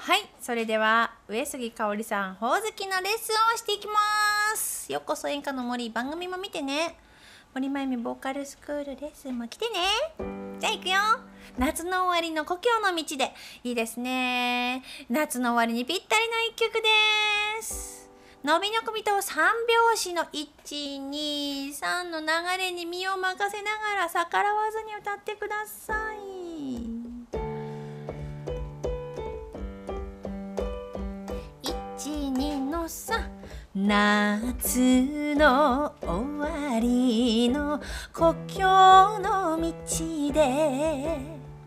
はい、それでは上杉香織さんほおずきのレッスンをしていきます。ようこそ演歌の森、番組も見てね。森まゆみボーカルスクールレッスンも来てね。じゃあ行くよ。夏の終わりの故郷の道で。いいですね。夏の終わりにぴったりの一曲です。伸びの首と三拍子の1、2、3の流れに身を任せながら逆らわずに歌ってください。1、2の3、夏の終わりの故郷の道で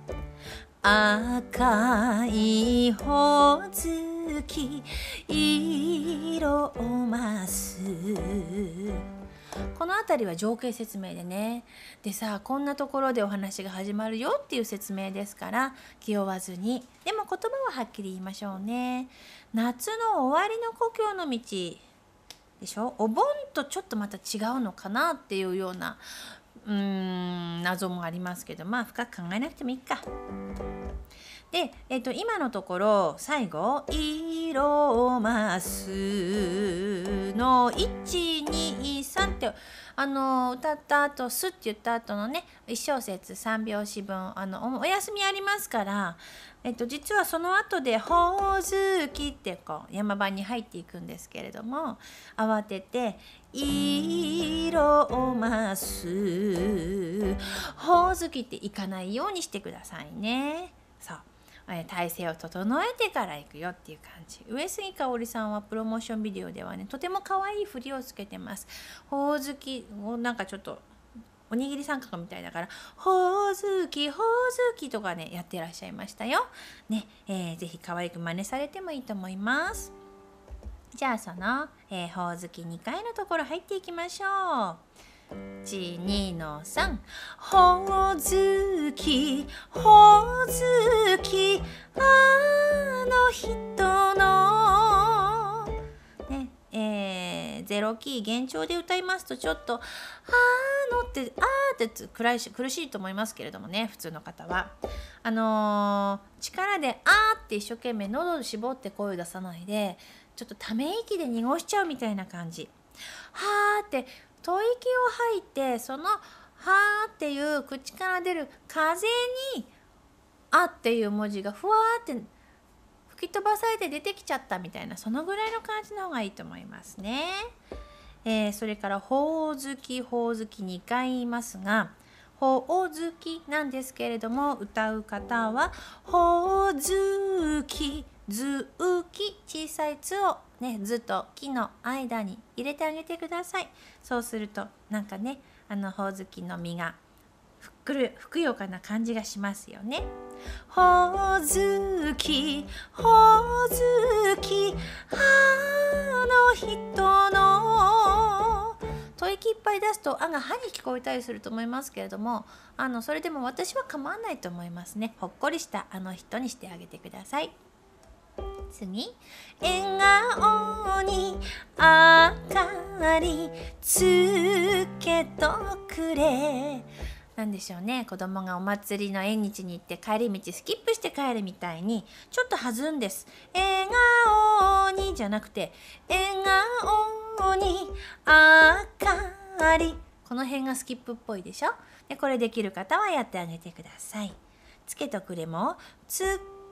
赤いほおずき色を増す。この辺りは情景説明でね。でさ、こんなところでお話が始まるよっていう説明ですから気負わずに、でも言葉ははっきり言いましょうね。夏の終わりの故郷の道でしょ。お盆とちょっとまた違うのかなっていうような謎もありますけど、まあ深く考えなくてもいいか。で、今のところ最後「色を増す」の123って歌った後「す」って言った後のね1小節3拍子分お休みありますから、実はその後で「ほおずき」ってこう山場に入っていくんですけれども、慌てて「色を増す」「ほおずき」っていかないようにしてくださいね。そう、体勢を整えてから行くよっていう感じ。上杉香織さんはプロモーションビデオではね、とても可愛い振りをつけてます。ほおずきをなんかちょっとおにぎり三角みたいだから「ほおずきほおずき」とかねやってらっしゃいましたよ。ね、ぜひ可愛く真似されてもいいと思います。じゃあその、ほおずき2回のところ入っていきましょう。1、2の3、ほおずきほおずきあの人のね、ゼロキー幻聴で歌いますとちょっとって苦しいと思いますけれどもね、普通の方は力でって一生懸命喉を絞って声を出さないで、ちょっとため息で濁しちゃうみたいな感じ。って吐息を吐いて、そのっていう口から出る風にっていう文字がふわって吹き飛ばされて出てきちゃったみたいな、そのぐらいの感じの方がいいと思いますね。それからほおずきほおずき2回言いますが、ほおずきなんですけれども、歌う方はほおずきずうき、小さいつをね、ずときの間に入れてあげてください。そうするとなんかね、ほおずきの実がふくよかな感じがしますよね。ほおずきほおずきあの人の、吐息いっぱい出すとが歯に聞こえたりすると思いますけれども、それでも私は構わないと思いますね。ほっこりしたあの人にしてあげてください。次、笑顔に明かりつけとくれ。なんでしょうね、子供がお祭りの縁日に行って帰り道スキップして帰るみたいにちょっと弾んです。笑顔にじゃなくて笑顔に明かり、この辺がスキップっぽいでしょ。でこれできる方はやってあげてください。つけとくれもつ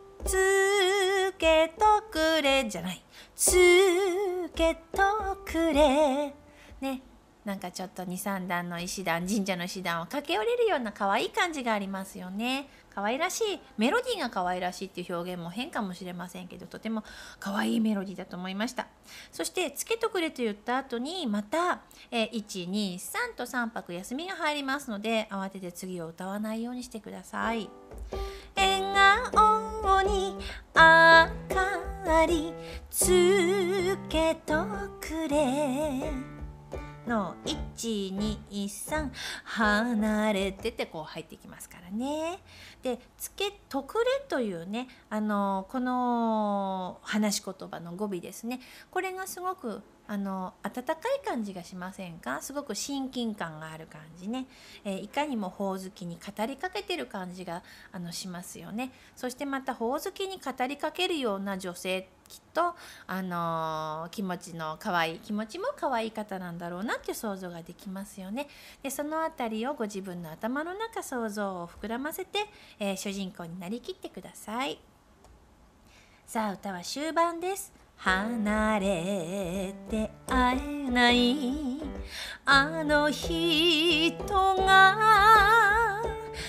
けとくれじゃない、つけとくれね。なんかちょっと2、3段の石段、神社の石段を駆け下りるような可愛い感じがありますよね。可愛らしい、メロディーが可愛らしいっていう表現も変かもしれませんけど、とても可愛いメロディーだと思いました。そしてつけとくれと言った後にまた1、2、3と3拍休みが入りますので、慌てて次を歌わないようにしてください。笑顔に明かりつけとくれの1、2、3離れてってこう入っていきますからね。でつけとくれというね、この話し言葉の語尾ですね、これがすごく温かい感じがしませんか？すごく親近感がある感じね、いかにもほおずきに語りかけてる感じがしますよね。そしてまたほおずきに語りかけるような女性、きっと気持ちも可愛い方なんだろうなっていう想像ができますよね。でそのあたりをご自分の頭の中想像を膨らませて、主人公になりきってください。さあ歌は終盤です。離れて会えないあの人が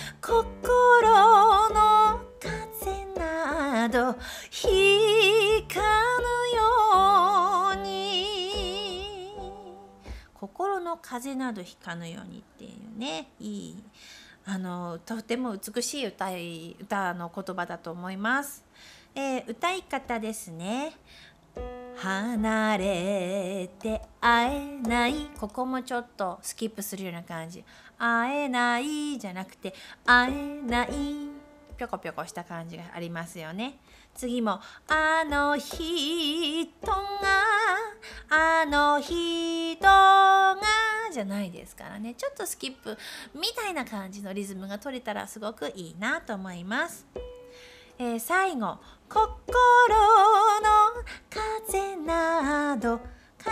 心の風など引かぬように、心の風など引かぬようにっていうね、いいとても美しい歌の言葉だと思います。歌い方ですね。離れて会えない、ここもちょっとスキップするような感じ。会えないじゃなくて会えない、ぴょこぴょこした感じがありますよね。次もあの人がじゃないですからね。ちょっとスキップみたいな感じのリズムが取れたらすごくいいなと思います。最後、心の風など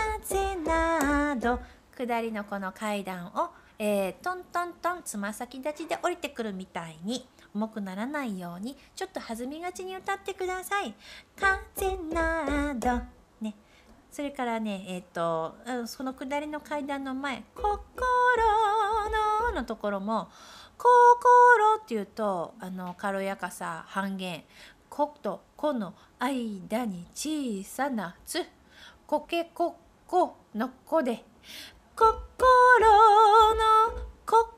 下りのこの階段を、トントントンつま先立ちで降りてくるみたいに重くならないようにちょっと弾みがちに歌ってください。風などね。それからね、その下りの階段の前、心のところも心っていうと軽やかさ半減、ことこの間に小さなつ、こけここのこで心のこ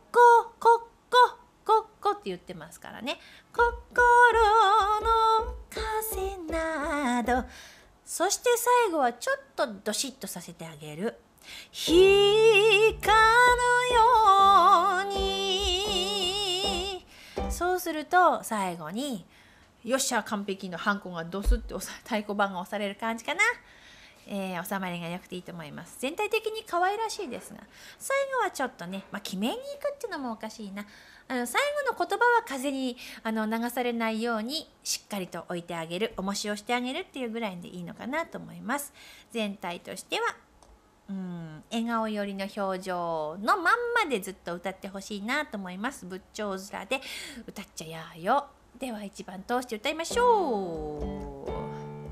こって言ってますからね。心の風など、そして最後はちょっとどしっとさせてあげる。引かぬように、そうすると最後によっしゃ完璧のハンコがドスって太鼓判が押される感じかな。収まりが良くていいと思います。全体的に可愛らしいですが、最後はちょっとね、決めに行くっていうのもおかしいな。最後の言葉は風に流されないようにしっかりと置いてあげる、重しをしてあげるっていうぐらいでいいのかなと思います。全体としては笑顔寄りの表情のまんまでずっと歌ってほしいなと思います。仏頂面で歌っちゃやーよ。では一番通して歌いましょう。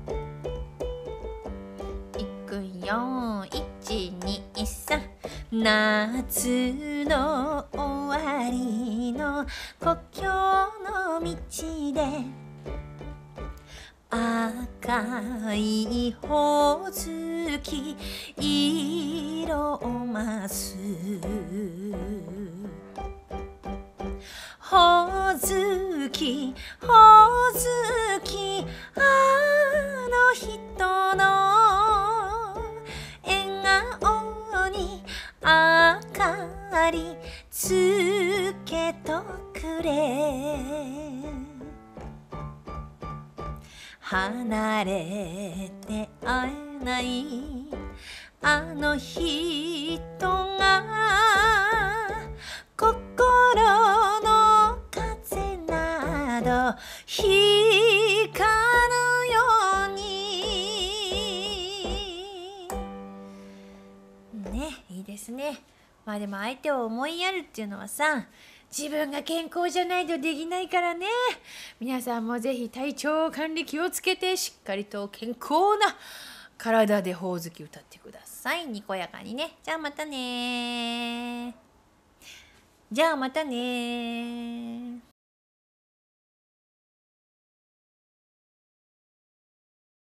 いくよ、123、夏の終わりの故郷の道で赤いほおずき色を増す、ほおずきあの人の笑顔に明かりつけとくれ、離れて会えないあの人が心の風など引かぬようにね。いいですね。でも相手を思いやるっていうのはさ、自分が健康じゃないとできないからね。皆さんもぜひ体調管理気をつけて、しっかりと健康な体でほおずき歌ってください。にこやかにね。じゃあまたね。